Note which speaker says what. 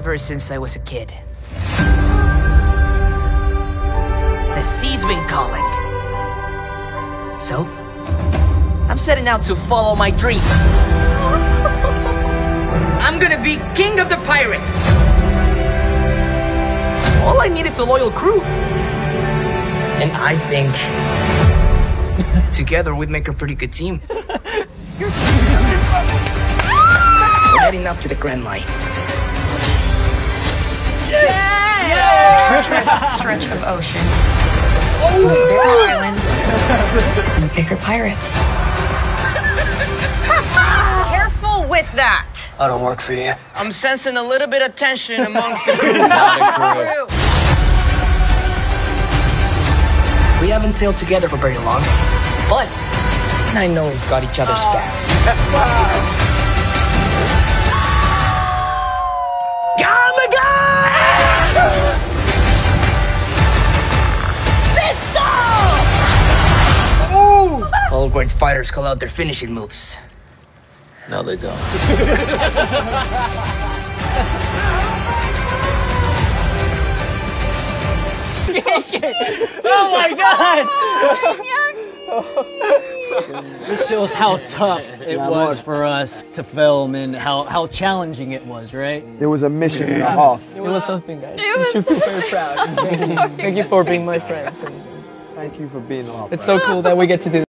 Speaker 1: ever since I was a kid. The sea's been calling. So, I'm setting out to follow my dreams. I'm gonna be king of the pirates. All I need is a loyal crew. And I think together we'd make a pretty good team. We're heading up to the Grand Line.
Speaker 2: Treacherous stretch of ocean. Bigger islands. And bigger pirates. Careful with that.
Speaker 3: I don't work for you.
Speaker 1: I'm sensing a little bit of tension amongst the crew. We haven't sailed together for very long, but I know we've got each other's backs. All great fighters call out their finishing moves.
Speaker 3: No, they don't.
Speaker 4: Oh my God! This shows how tough it was for us to film and how challenging it was, right?
Speaker 5: It was a mission and a half.
Speaker 1: It was something, guys. You should feel very proud. Thank you for being my friends. And
Speaker 5: Thank you for being a
Speaker 1: it's so cool that we get to do